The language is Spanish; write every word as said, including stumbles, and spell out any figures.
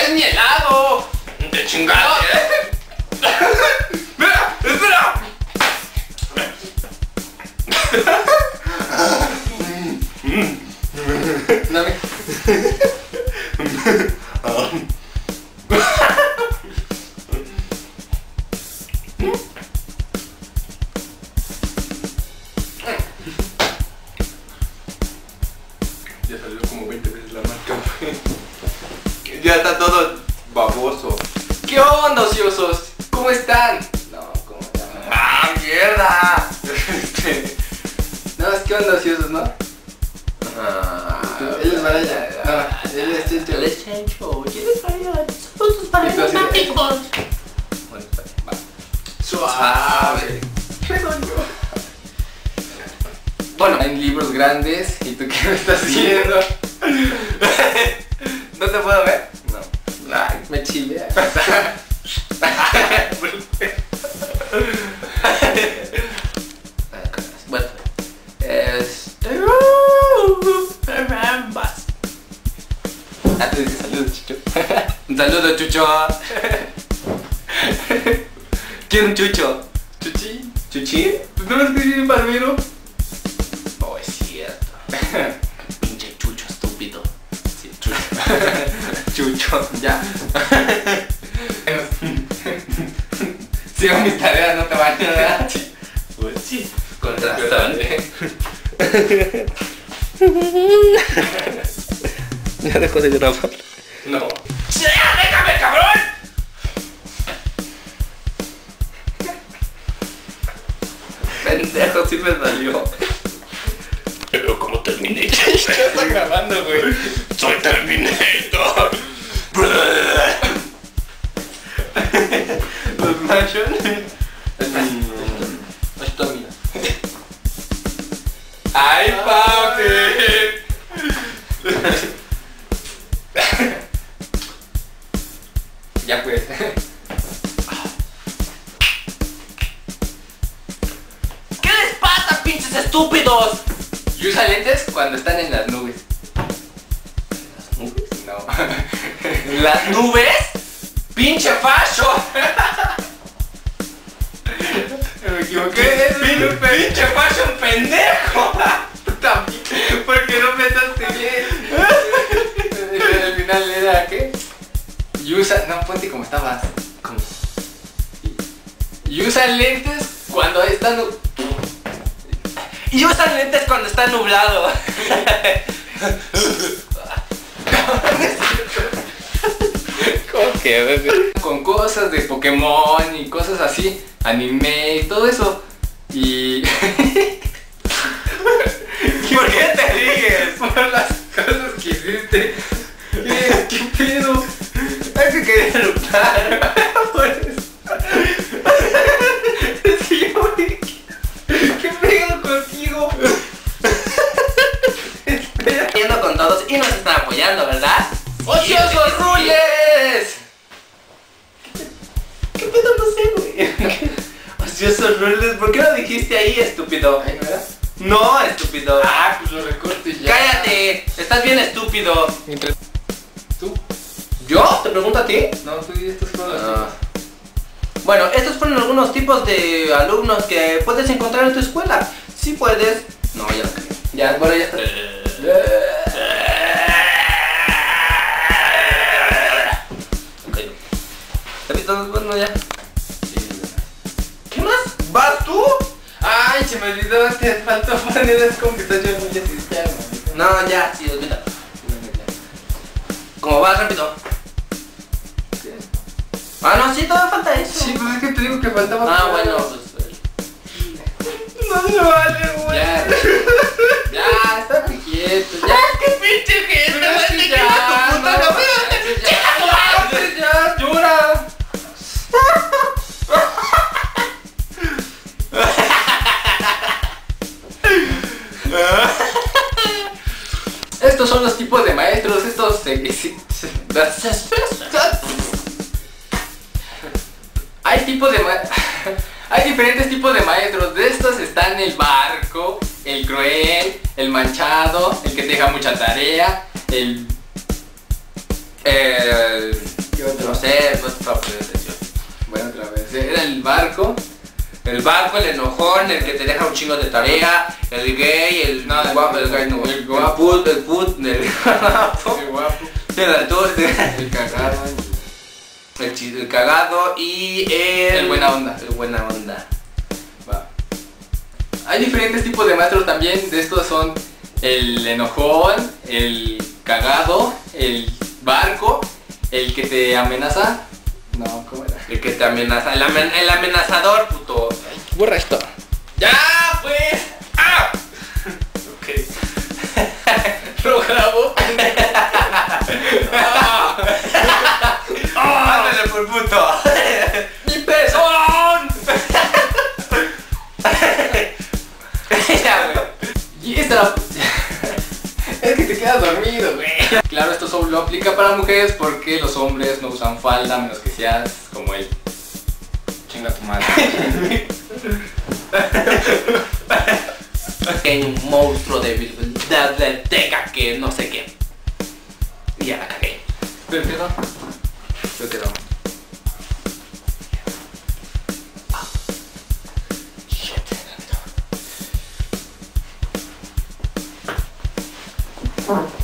es mi helado! ¡Te chingaste! ¡Espera! ¡Espera! Dame. Ya salió como veinte veces la marca. Ya está todo baboso. ¿Qué onda, ociosos? ¿Cómo están? No, ¿cómo están? ¡Ah, mierda! Este... No, es que onda, ociosos, ¿no? Ah, él es Baraya. No, él es Chencho. Él es Chencho. Él es Baraya. Son tus parejas mágicos. Bueno, está bien, va. Suave. Redondo. Bueno, hay libros grandes. ¿Y tú qué me estás haciendo? ¿No te puedo ver? No. Ay, me chilea. Bueno, este... Ah, te dice saludos, Chucho. Un saludo, Chucho. ¿Quién es un Chucho? ¿Chuchi? ¿Chuchi? Pues no me escribí en barbero. No, es cierto. Pinche Chucho estúpido. Sí, Chucho. Chucho, ya. Sigo mis tareas, no te vayas, ¿verdad? Pues sí, con razón. Ya dejó de grabar. No. ¡Ya, déjame, cabrón! Pendejo, sí me salió. Pero como terminé. Ya está grabando, güey. Soy Terminator. Los mansion. Esto, mira. ¡Ay, papi! Ya pues. ¿Qué les pasa, pinches estúpidos? Y usa lentes cuando están en las nubes. ¿Las nubes? No. ¿Las nubes? ¡Pinche facho! Me equivoqué. ¡Pinche, pinche facho, un pendejo! También. Porque no pensaste bien. Al final era ¿qué? Y usa. No, ponte como estabas. ¿Cómo? Y usan lentes cuando están. Y usan lentes cuando está nublado. ¿Cómo que? Con cosas de Pokémon y cosas así, anime y todo eso. Y... ¿Por qué te ríes? Por las cosas que hiciste. ¿Qué, qué pedo? Es que quería eructar. Por eso. Sí, güey. ¿Qué pedo contigo? Estoy riendo con todos y nos están apoyando, ¿verdad? ¡Ociosos rules! ¿Qué pedo? No sé, güey. Ociosos rules, ¿por qué lo dijiste ahí, estúpido? Ay, ¿no era? No, estúpido. Ah, pues lo recorto y ya. ¡Cállate! Estás bien estúpido. Mientras... ¿Tú? ¿Yo? ¿Te pregunto a ti? No, tú y estos fueron los Ah. Bueno, estos fueron algunos tipos de alumnos que puedes encontrar en tu escuela. Sí puedes. No, ya lo creo. Ya, bueno, ya está. Ok. Capítulos, bueno, ya. ¿Qué más? ¿Vas tú? Ay, se me olvidó, te faltó poner las computaciones. Ya, ya, ya. No, ya, sí, olvídalo. ¿Cómo vas, rápido? ¿Qué? Ah, no, sí, todavía falta eso. Sí, pues es que te digo que faltaba. Ah, bueno, pues. No me vale, güey. Ya, ya, está quieto. Ya, ¡Qué pinche gente! pero es que ya, tu puta no, cabeza! ya, ¡Chica tu madre! ya, llora. Estos son los tipos de maestros, estos... eh, sí, sí, hay tipos de ma- hay diferentes tipos de maestros. De estos están el barco, el cruel, el manchado, el que te deja mucha tarea, el... el sé, no te estaba poniendo atención. Bueno, otra vez. Era el barco. El barco, el enojón, el que te deja un chingo de tarea, el gay, el No, el guapo, el gay no, el el guapo. put, el put, el guapo, El guapo. el alto, El cagado. el chido, el cagado y el... El buena onda. El buena onda. Va. Hay diferentes tipos de maestros también. De estos son el enojón, el cagado, el barco, el que te amenaza. No, ¿cómo era? El que te amenaza, el, amen- el amenazador, puto. Borra esto. ¡Ya, pues! ¡Ah! Ok. Lo grabo. ¡Ándale, por puto! ¡Mi pezón! Ya, güey. Y esta la... Es que te quedas dormido, güey. Claro, esto solo aplica para mujeres porque los hombres no usan falda a menos que seas como él. Chinga tu madre. Pequeño monstruo de biblioteca que no sé qué. Y ya la cagué. ¿Pero quedó? Yo quedo. Shit.